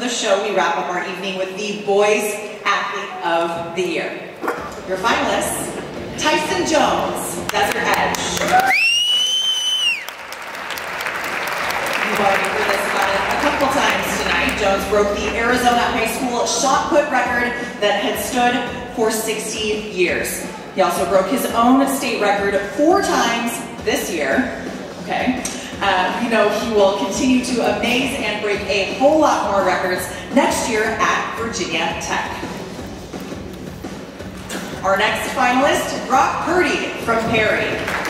The show, we wrap up our evening with the Boys Athlete of the Year. Your finalists, Tyson Jones, Desert Edge. You've already heard this about it a couple times tonight. Jones broke the Arizona high school shot put record that had stood for 60 years. He also broke his own state record 4 times this year. Okay. You know, he will continue to amaze and break a whole lot more records next year at Virginia Tech. Our next finalist, Brock Purdy from Perry.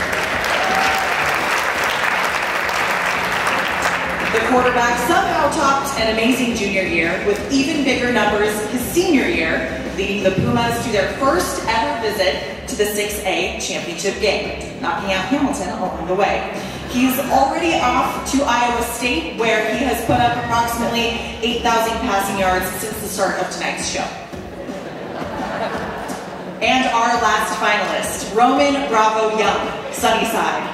The quarterback somehow topped an amazing junior year with even bigger numbers his senior year, leading the Pumas to their first ever visit to the 6A championship game, knocking out Hamilton along the way. He's already off to Iowa State, where he has put up approximately 8,000 passing yards since the start of tonight's show. And our last finalist, Roman Bravo Young, Sunnyside.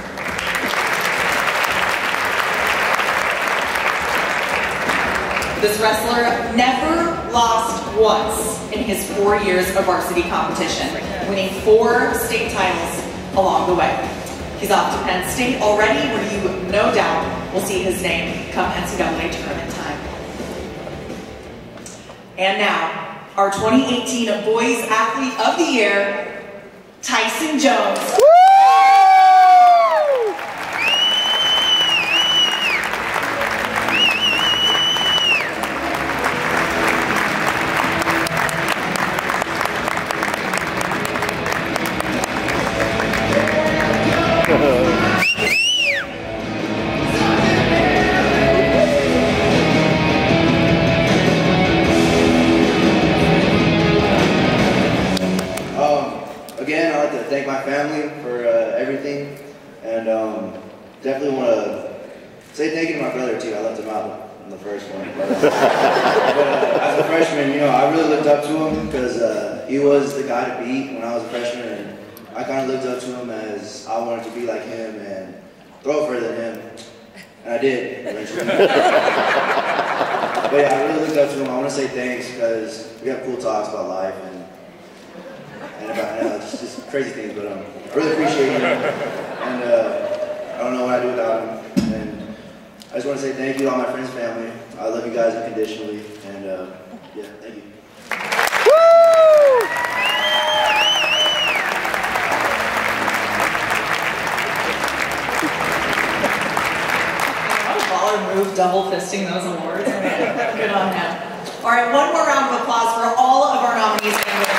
This wrestler never lost once in his 4 years of varsity competition, winning 4 state titles along the way. He's off to Penn State already, where you no doubt will see his name come NCAA tournament time. And now, our 2018 Boys Athlete of the Year, Tyson Jones. Again, I'd like to thank my family for everything, and definitely want to say thank you to my brother too. I left him out in the first one. But as a freshman, you know, I really looked up to him because he was the guy to beat when I was a freshman, and I kind of looked up to him as I wanted to be like him and throw further than him, and I did eventually. But yeah, I really looked up to him. I want to say thanks because we have cool talks about life and about just crazy things, but I really appreciate him, and I don't know what I'd do without him, and I just want to say thank you to all my friends and family. I love you guys unconditionally, and yeah, thank you. Woo! What a baller move, double fisting those awards. Good on him. All right, one more round of applause for all of our nominees.